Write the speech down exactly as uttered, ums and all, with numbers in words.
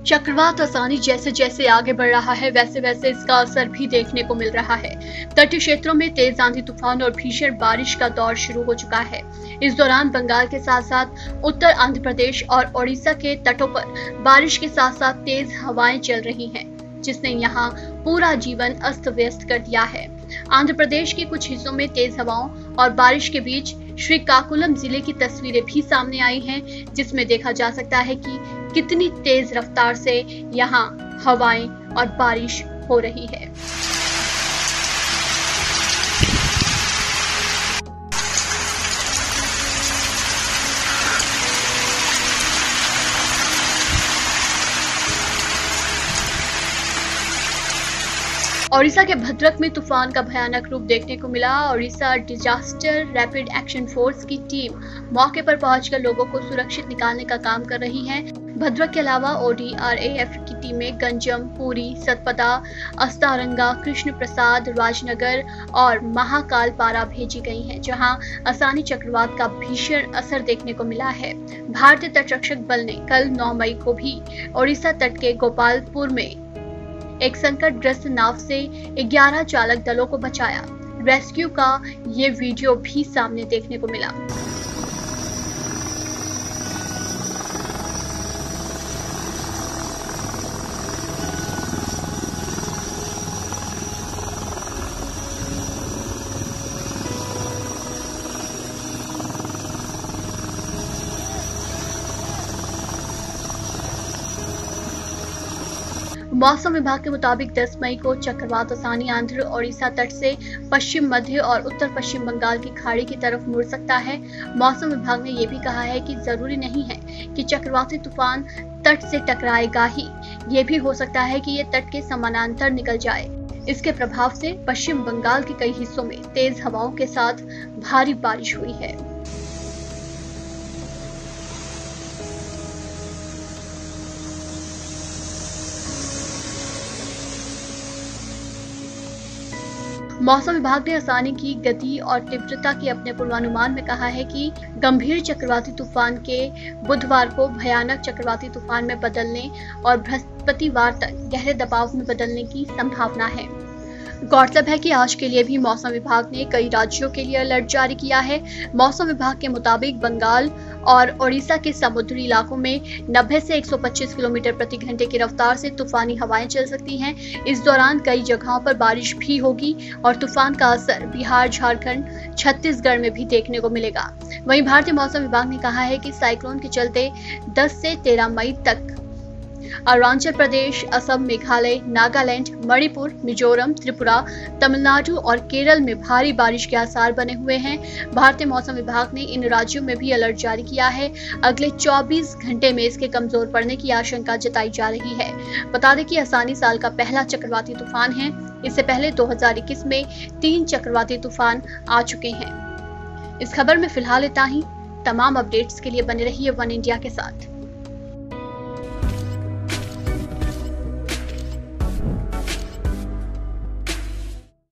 चक्रवात आसानी जैसे जैसे आगे बढ़ रहा है वैसे वैसे इसका असर भी देखने को मिल रहा है। तटीय क्षेत्रों में तेज आंधी तूफान और भीषण बारिश का दौर शुरू हो चुका है। इस दौरान बंगाल के साथ साथ उत्तर आंध्र प्रदेश और ओडिशा के तटों पर बारिश के साथ साथ तेज हवाएं चल रही हैं, जिसने यहाँ पूरा जीवन अस्त व्यस्त कर दिया है। आंध्र प्रदेश के कुछ हिस्सों में तेज हवाओं और बारिश के बीच श्रीकाकुलम जिले की तस्वीरें भी सामने आई हैं, जिसमें देखा जा सकता है कि कितनी तेज रफ्तार से यहाँ हवाएं और बारिश हो रही है। ओडिशा के भद्रक में तूफान का भयानक रूप देखने को मिला। Odisha disaster rapid action force की टीम मौके पर पहुंचकर लोगों को सुरक्षित निकालने का काम कर रही है। भद्रक के अलावा O D R A F की टीमें गंजम, पुरी, सतपदा, अस्तारंगा, कृष्ण प्रसाद, राजनगर और महाकालपारा भेजी गई हैं, जहां आसानी चक्रवात का भीषण असर देखने को मिला है। भारतीय तटरक्षक बल ने कल नौ मई को भी ओडिशा तट के गोपालपुर में एक संकटग्रस्त नाव से ग्यारह चालक दलों को बचाया। रेस्क्यू का ये वीडियो भी सामने देखने को मिला। मौसम विभाग के मुताबिक दस मई को चक्रवात आसानी आंध्र ओडिशा तट से पश्चिम मध्य और उत्तर पश्चिम बंगाल की खाड़ी की तरफ मुड़ सकता है। मौसम विभाग ने यह भी कहा है कि जरूरी नहीं है कि चक्रवाती तूफान तट से टकराएगा ही, ये भी हो सकता है कि ये तट के समानांतर निकल जाए। इसके प्रभाव से पश्चिम बंगाल के कई हिस्सों में तेज हवाओं के साथ भारी बारिश हुई है। मौसम विभाग ने आसानी की गति और तीव्रता के अपने पूर्वानुमान में कहा है कि गंभीर चक्रवाती तूफान के बुधवार को भयानक चक्रवाती तूफान में बदलने और बृहस्पतिवार तक गहरे दबाव में बदलने की संभावना है। गौरतलब है कि आज के लिए भी मौसम विभाग ने कई राज्यों के लिए अलर्ट जारी किया है। मौसम विभाग के मुताबिक बंगाल और ओडिशा के समुद्री इलाकों में नब्बे से एक सौ पच्चीस किलोमीटर प्रति घंटे की रफ्तार से तूफानी हवाएं चल सकती हैं। इस दौरान कई जगहों पर बारिश भी होगी और तूफान का असर बिहार, झारखंड, छत्तीसगढ़ में भी देखने को मिलेगा। वहीं भारतीय मौसम विभाग ने कहा है कि साइक्लोन के चलते दस से तेरह मई तक अरुणाचल प्रदेश, असम, मेघालय, नागालैंड, मणिपुर, मिजोरम, त्रिपुरा, तमिलनाडु और केरल में भारी बारिश के आसार बने हुए हैं। भारतीय मौसम विभाग ने इन राज्यों में भी अलर्ट जारी किया है। अगले चौबीस घंटे में इसके कमजोर पड़ने की आशंका जताई जा रही है। बता दें कि आसानी साल का पहला चक्रवाती तूफान है। इससे पहले दो हज़ार इक्कीस में तीन चक्रवाती तूफान आ चुके हैं। इस खबर में फिलहाल इतना ही। तमाम अपडेट्स के लिए बने रहिए वन इंडिया के साथ।